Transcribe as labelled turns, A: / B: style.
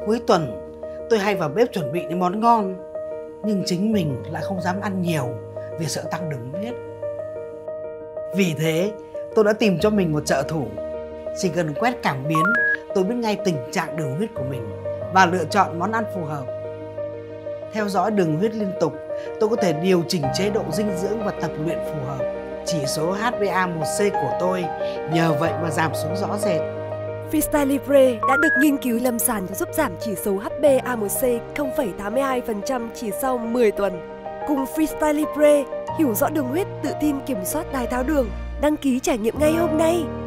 A: Cuối tuần tôi hay vào bếp chuẩn bị những món ngon, nhưng chính mình lại không dám ăn nhiều vì sợ tăng đường huyết. Vì thế tôi đã tìm cho mình một trợ thủ. Chỉ cần quét cảm biến, tôi biết ngay tình trạng đường huyết của mình và lựa chọn món ăn phù hợp. Theo dõi đường huyết liên tục, tôi có thể điều chỉnh chế độ dinh dưỡng và tập luyện phù hợp. Chỉ số HbA1c của tôi nhờ vậy mà giảm xuống rõ rệt.
B: Freestyle Libre đã được nghiên cứu lâm sàng giúp giảm chỉ số HbA1c 0,82% chỉ sau 10 tuần. Cùng Freestyle Libre, hiểu rõ đường huyết, tự tin kiểm soát đái tháo đường. Đăng ký trải nghiệm ngay hôm nay.